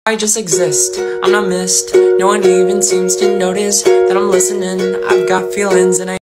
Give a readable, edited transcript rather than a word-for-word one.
I just exist, I'm not missed. No one even seems to notice that I'm listening. I've got feelings and I